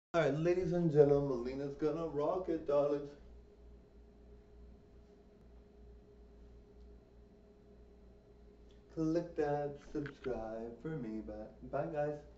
Alright, ladies and gentlemen, Melina's gonna rock it, darlings. Click that subscribe for me. Bye, bye guys.